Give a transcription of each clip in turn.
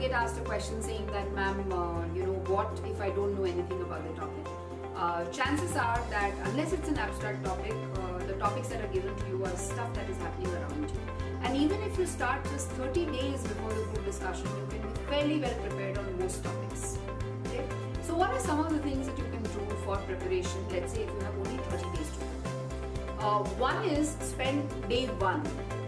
get asked a question saying that, ma'am, what if I don't know anything about the topic? Chances are that unless it's an abstract topic, the topics that are given to you are stuff that is happening around you. And even if you start just 30 days before the group discussion, you can be fairly well prepared on most topics. Okay? So what are some of the things that you can do for preparation, let's say if you have only 30 days to do? One is spend day one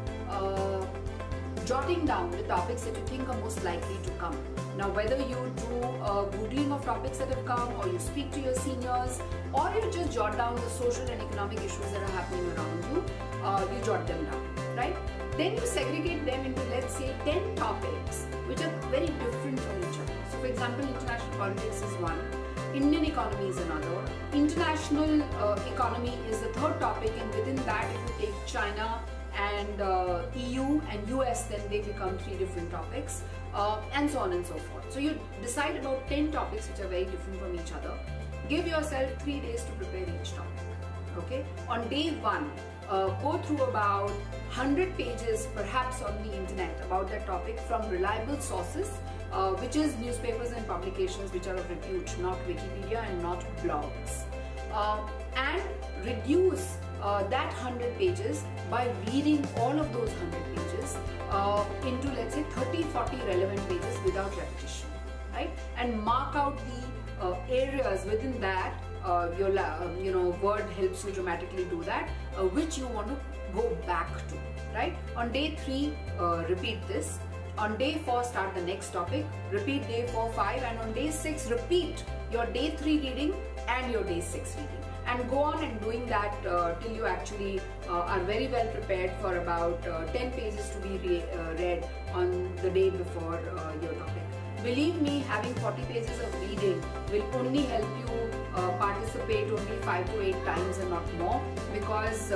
jotting down the topics that you think are most likely to come. Now, whether you do Googling of topics that have come, or you speak to your seniors, or you just jot down the social and economic issues that are happening around you, you jot them down, right? Then you segregate them into, let's say, 10 topics which are very different from each other. So, for example, international politics is one, Indian economy is another, international economy is the third topic, and within that, if you take China and EU and US, then they become 3 different topics, and so on and so forth. So you decide about 10 topics which are very different from each other. Give yourself 3 days to prepare each topic. Okay? On day one, go through about 100 pages perhaps on the internet about that topic from reliable sources, which is newspapers and publications which are of repute, not Wikipedia and not blogs. And reduce that 100 pages by reading all of those 100 pages into, let's say, 30-40 relevant pages without repetition, right? And mark out the areas within that. Your Word helps you dramatically do that, which you want to go back to, right? On day 3, repeat this. On day 4, start the next topic. Repeat day 4, 5, and on day 6, repeat your day 3 reading and your day 6 reading. And go on and doing that till you actually are very well prepared for about 10 pages to be read on the day before your topic. Believe me, having 40 pages of reading will only help you participate only 5 to 8 times and not more, because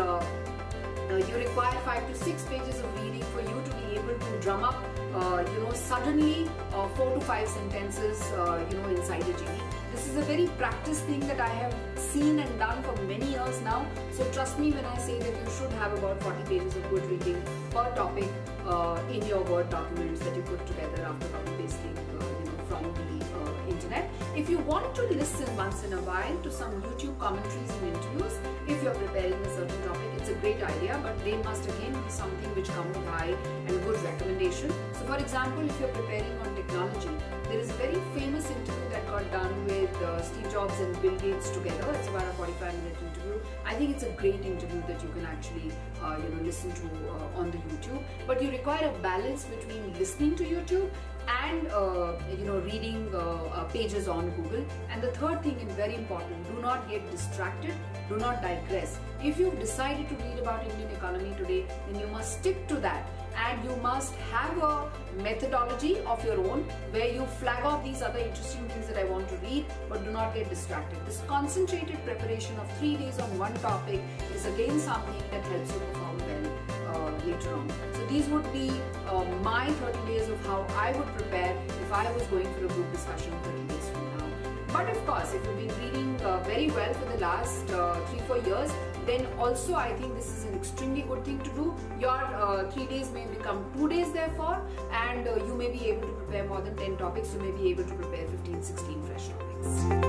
you require 5 to 6 pages of reading for you to be able to drum up, suddenly 4 to 5 sentences, inside a GD. This is a very practiced thing that I have seen and done for many years now. So trust me when I say that you should have about 40 pages of good reading per topic in your Word documents that you put together after copy pasting from the internet. If you want to listen once in a while to some YouTube commentaries and interviews, if you're preparing a certain topic, it's a great idea, but they must again be something which come with high and good recommendation. So for example, if you're preparing on technology, there is a very famous interview that got done with Steve Jobs and Bill Gates together. It's about a 45-minute interview. I think it's a great interview that you can actually listen to on the YouTube. But you require a balance between listening to YouTube and reading pages on Google. And the third thing, and very important, do not get distracted, do not digress. If you've decided to read about Indian economy today, then you must stick to that, and you must have a methodology of your own where you flag off these other interesting things that I want to read, but do not get distracted. This concentrated preparation of 3 days on one topic is again something that helps you perform well later on. So these would be my 30 days of how I would prepare if I was going for a group discussion 30 days from now. But of course, if you've been reading very well for the last 3-4 years, then also I think this is an extremely good thing to do. Your 3 days may become 2 days therefore, and you may be able to prepare more than 10 topics. You may be able to prepare 15-16 fresh topics.